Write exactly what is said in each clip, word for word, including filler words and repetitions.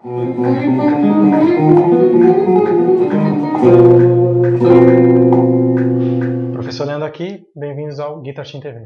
Professor Leandro aqui, bem-vindos ao Guitar Team T V.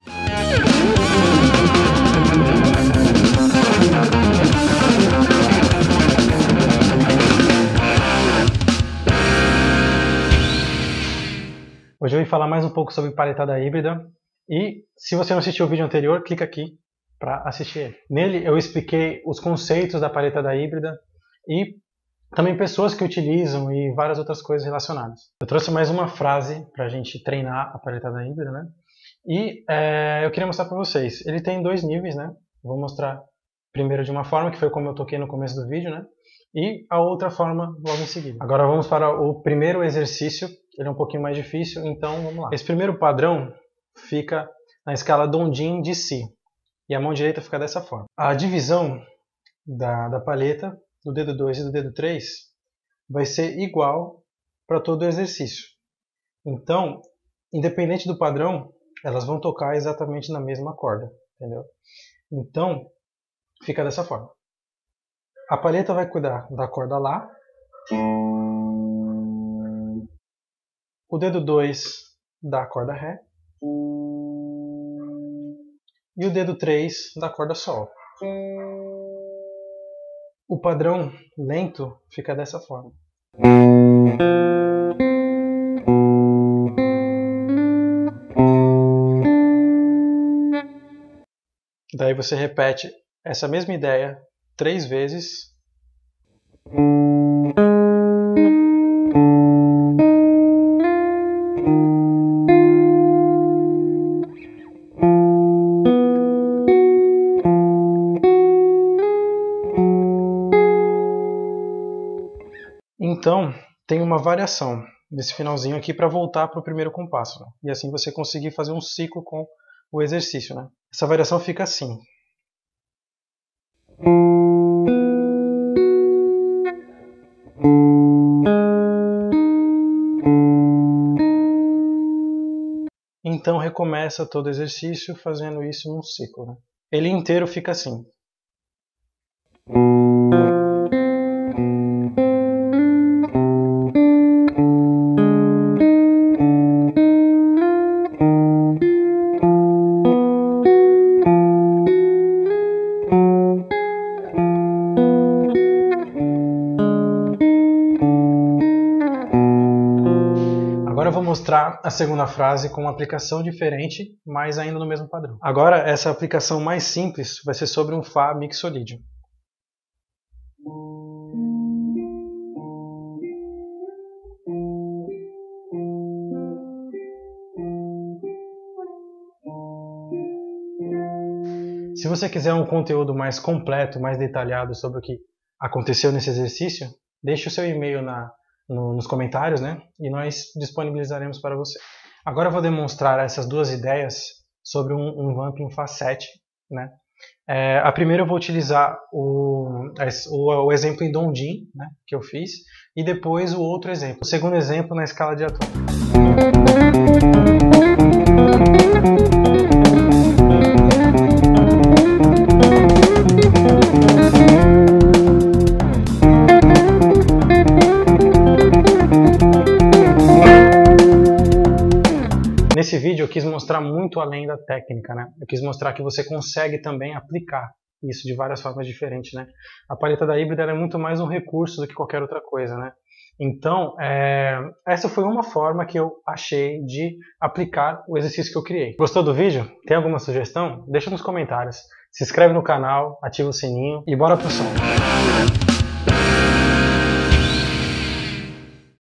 Hoje eu vim falar mais um pouco sobre paletada híbrida e se você não assistiu o vídeo anterior, clica aqui para assistir ele. Nele eu expliquei os conceitos da paletada híbrida e também pessoas que utilizam e várias outras coisas relacionadas. Eu trouxe mais uma frase para a gente treinar a paletada híbrida, né? E é, eu queria mostrar para vocês. Ele tem dois níveis, né? Vou mostrar primeiro de uma forma, que foi como eu toquei no começo do vídeo, né? E a outra forma logo em seguida. Agora vamos para o primeiro exercício. Ele é um pouquinho mais difícil, então vamos lá. Esse primeiro padrão fica na escala Dondin de Si. E a mão direita fica dessa forma. A divisão da, da palheta, do dedo dois e do dedo três, vai ser igual para todo o exercício. Então, independente do padrão, elas vão tocar exatamente na mesma corda, entendeu? Então, fica dessa forma. A palheta vai cuidar da corda Lá. O dedo dois da corda Ré. E o dedo três da corda Sol. O padrão lento fica dessa forma. Daí você repete essa mesma ideia três vezes. Então, tem uma variação desse finalzinho aqui para voltar para o primeiro compasso, né? E assim você conseguir fazer um ciclo com o exercício, né? Essa variação fica assim. Então recomeça todo o exercício fazendo isso num ciclo, né? Ele inteiro fica assim. Agora eu vou mostrar a segunda frase com uma aplicação diferente, mas ainda no mesmo padrão. Agora, essa aplicação mais simples vai ser sobre um Fá mixolídio. Se você quiser um conteúdo mais completo, mais detalhado sobre o que aconteceu nesse exercício, deixe o seu e-mail na No, nos comentários, né? E nós disponibilizaremos para você. Agora eu vou demonstrar essas duas ideias sobre um, um vamp em Fá sete, né? É, a primeira eu vou utilizar o, o, o exemplo em Dondin, né? Que eu fiz, e depois o outro exemplo, o segundo exemplo na escala de atômico. Nesse vídeo eu quis mostrar muito além da técnica, né? Eu quis mostrar que você consegue também aplicar isso de várias formas diferentes, né? A paletada híbrida é muito mais um recurso do que qualquer outra coisa, né? Então, é... essa foi uma forma que eu achei de aplicar o exercício que eu criei. Gostou do vídeo? Tem alguma sugestão? Deixa nos comentários. Se inscreve no canal, ativa o sininho e bora pro som!